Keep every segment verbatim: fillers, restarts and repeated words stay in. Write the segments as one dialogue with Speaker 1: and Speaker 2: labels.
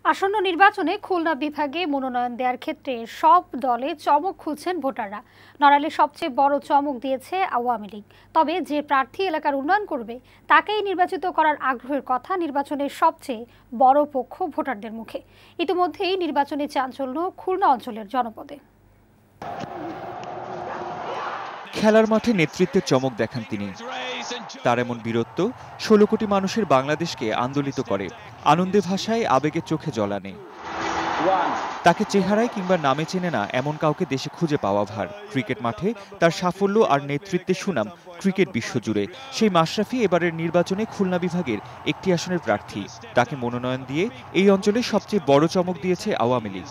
Speaker 1: আসন্ন নির্বাচনে খুলনা বিভাগে মনোনয়ন দেওয়ার ক্ষেত্রে সব দলে চমক খুঁজছেন ভোটাররা। নড়াইলে সবচেয়ে বড় চমক দিয়েছে আওয়ামী লীগ। তবে যে প্রার্থী এলাকার উন্নয়ন করবে তাকেই নির্বাচিত করার আগ্রহের কথা নির্বাচনের সবচেয়ে বড় পক্ষ ভোটারদের মুখে। ইতিমধ্যেই নির্বাচনী চাঞ্চল্য খুলনা অঞ্চলের জনপদে।
Speaker 2: খেলার মাঠে নেতৃত্বের চমক দেখান তিনি। তার এমন বীরত্ব ষোলো কোটি মানুষের বাংলাদেশকে আন্দোলিত করে, আনন্দে ভাষায় আবেগে চোখে জল আনে। তাকে চেহারায় কিংবা নামে চেনে না এমন কাউকে দেশে খুঁজে পাওয়া ভার। ক্রিকেট মাঠে তার সাফল্য আর নেতৃত্বের সুনাম ক্রিকেট বিশ্বজুড়ে। সেই মাশরাফি এবারের নির্বাচনে খুলনা বিভাগের একটি আসনের প্রার্থী। তাকে মনোনয়ন দিয়ে এই অঞ্চলে সবচেয়ে বড় চমক দিয়েছে আওয়ামী লীগ।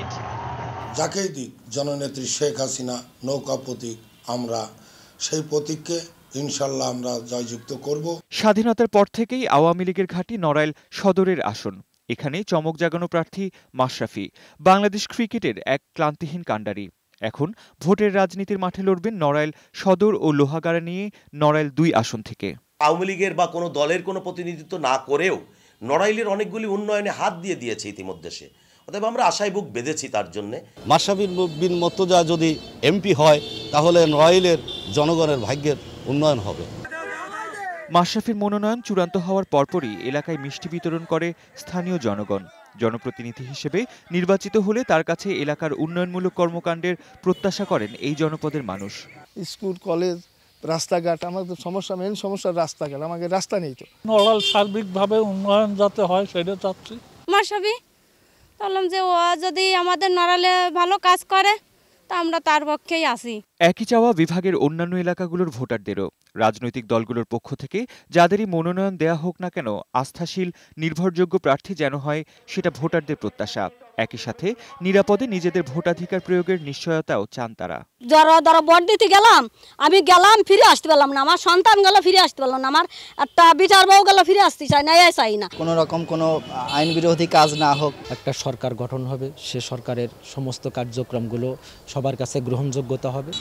Speaker 3: যাকেই দিক জননেত্রী শেখ হাসিনা নৌকা প্রতীক, আমরা সেই প্রতীককে ইনশাল্লাহ আমরা জয়যুক্ত করব।
Speaker 2: স্বাধীনতার পর থেকেই আওয়ামী লীগের ঘাঁটি নড়াইল সদরের আসন। এখানে চমক জাগানো প্রার্থী মাশরাফি, বাংলাদেশ ক্রিকেটের এক ক্লান্তিহীন কাণ্ডারি। এখন ভোটের রাজনীতির মাঠে লড়বেন নড়াইল সদর ও লোহাগাড়া নিয়ে নড়াইল দুই আসন থেকে।
Speaker 4: আওয়ামী লীগের বা কোনো দলের কোনো প্রতিনিধিত্ব না করেও নড়াইলের অনেকগুলি উন্নয়নে হাত দিয়ে দিয়েছে ইতিমধ্যে সে। অতএব আমরা আশায় বুক বেঁধেছি তার জন্য।
Speaker 5: মাশরাফি বিন মুর্তজা যদি এমপি হয় তাহলে নড়াইলের জনগণের ভাগ্যের উন্নয়ন হবে।
Speaker 2: মাশরাফির মনোনয়ন চূড়ান্ত হওয়ার পরপরই এলাকায় মিষ্টি বিতরণ করে স্থানীয় জনগণ। জনপ্রতিনিধি হিসেবে নির্বাচিত হলে তার কাছে এলাকার উন্নয়নমূলক কর্মকাণ্ডের প্রত্যাশা করেন এই জনপদের মানুষ।
Speaker 6: স্কুল, কলেজ, রাস্তাঘাট, আমাদের সমস্যা মেন সমস্যা রাস্তাঘাট, আমাদের রাস্তা নেই তো।
Speaker 7: নড়াইল সার্বিকভাবে উন্নয়ন যাতে হয় সেটা চাচ্ছি।
Speaker 8: মাশরাফি বললাম যে ও যদি আমাদের নড়াইলে ভালো কাজ করে তা আমরা তার পক্ষেই আছি।
Speaker 2: একই চাওয়া বিভাগের অন্যান্য এলাকাগুলোর ভোটারদেরও। রাজনৈতিক দলগুলোর পক্ষ থেকে যাদেরই মনোনয়ন দেয়া হোক না কেন, আস্থাশীল নির্ভরযোগ্য প্রার্থী যেন হয় সেটা ভোটারদের প্রত্যাশা। একই সাথে নিরাপদে নিজেদের ভোটাধিকার প্রয়োগের নিশ্চয়তাও চান তারা।
Speaker 8: যারা যারা ভোট দিতে গেলাম, আমি গেলাম ফিরে আসতে পারলাম না, আমার সন্তান গেল ফিরে আসতে পারলাম না, আমার একটা বিচার বউ গেল ফিরে আসতে চাই না, এই চাই না।
Speaker 9: কোনো রকম কোনো আইন বিরোধী কাজ না হোক।
Speaker 10: একটা সরকার গঠন হবে, সে সরকারের সমস্ত কার্যক্রমগুলো সবার কাছে গ্রহণযোগ্যতা হবে।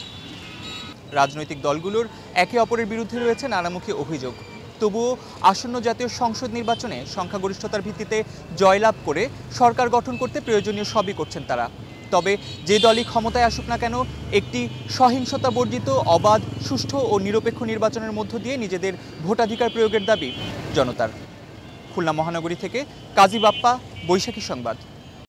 Speaker 11: রাজনৈতিক দলগুলোর একে অপরের বিরুদ্ধে রয়েছে নানামুখী অভিযোগ। তবুও আসন্ন জাতীয় সংসদ নির্বাচনে সংখ্যাগরিষ্ঠতার ভিত্তিতে জয়লাভ করে সরকার গঠন করতে প্রয়োজনীয় সবই করছেন তারা। তবে যে দলই ক্ষমতায় আসুক না কেন, একটি সহিংসতা বর্জিত, অবাধ, সুষ্ঠু ও নিরপেক্ষ নির্বাচনের মধ্য দিয়ে নিজেদের ভোটাধিকার প্রয়োগের দাবি জনতার। খুলনা মহানগরী থেকে কাজী বাপ্পা, বৈশাখী সংবাদ।